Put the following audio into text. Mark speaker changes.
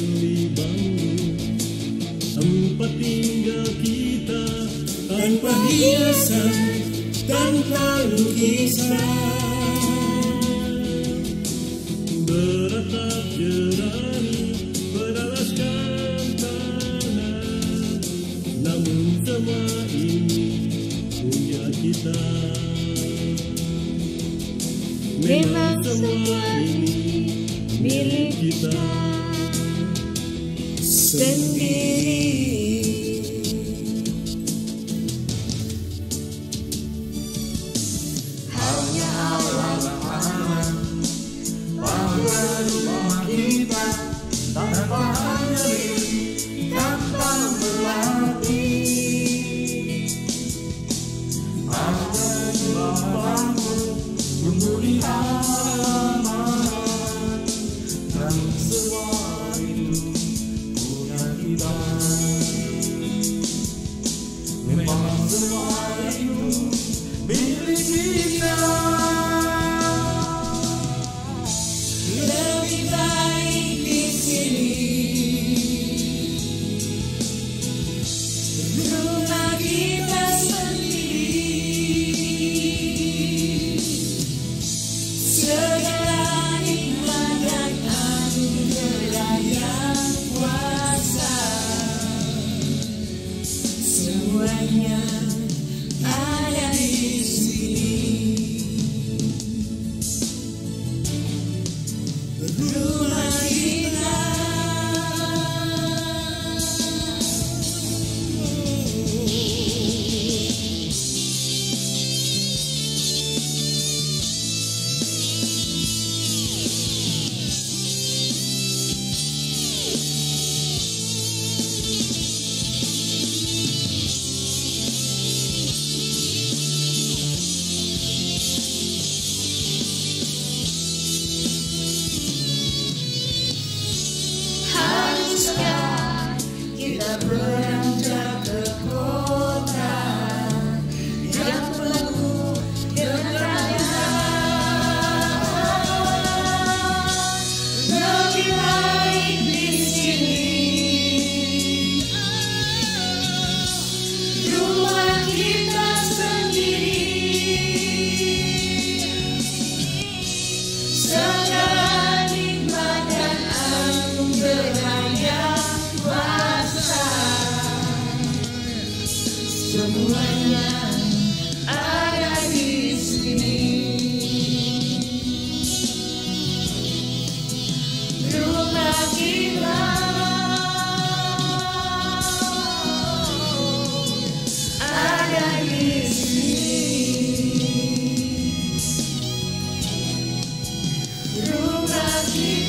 Speaker 1: beli bambu, tempat tinggal kita tanpa hiasan, tanpa lukisan. Beratap jerami beralaskan tanah, namun semua ini punya kita. Memang semua ini milik kita sendiri.
Speaker 2: Hanya Allah aman bahwa rumah kita tanpa nyeri, tanpa melatih. Allah bangun memberi amanah, dan semua itu punya kita. Memang semua itu milik kita. Lebih baik di sini, rumah kita sendiri. Segala nikmat dan anugerah yang kuasa, semuanya ada di sini. Rumah kita. Haruskah kita beranjak ke kota yang penuh dengan rayaan? Lebih baik di sini, rumah kita sendiri. Segala nikmat dan anugerah yang kuasa, semuanya ada di sini. Rumah kita ada di sini. Rumah kita.